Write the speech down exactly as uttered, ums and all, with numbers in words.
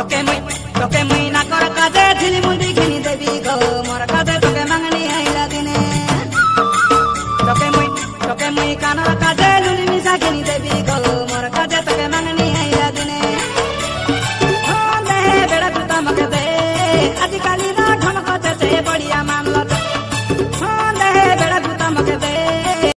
তোকে মুই তোকে মুই না কর কাজে ঝিলি মুন্দি ঘিনি দেবি গো মোর কাজে তোকে মাংনি আইলা দিনে তোকে মুই তোকে মুই কানর কাজে লুলি মিশা ঘিনি দেবি গো মোর কাজে তোকে মাংনি আইলা দিনে ও দে বেড়া তুতা মকে দে আজকাল